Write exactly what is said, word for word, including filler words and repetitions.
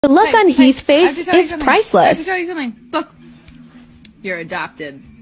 The look Hey, on hey, Heath's I have face to tell you is something. I have to priceless. tell you something. Look, you're adopted.